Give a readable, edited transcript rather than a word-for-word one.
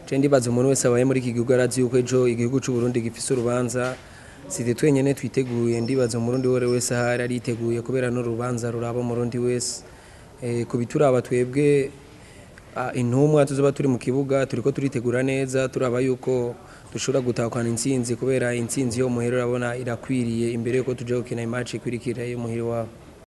je ndibaza umuntu wese abaye muri iki gihugu arazi yuko ejo igihugu cy'u Burundi gifise urubanza side twenyene twiteguye ndibaza umurundi wese ahari ariteguye kubera no rubanza ruraba umurundi wese kubituraba twebwe intumwa tuzoba turi mu kibuga turiko turitegura neza turaba yuko dushobora gutakana intsinzi kubera intsinzi yo muhero urabona irakwiriye imbere yuko tuje gukina imatch ikwirikira yo muhiro wabo.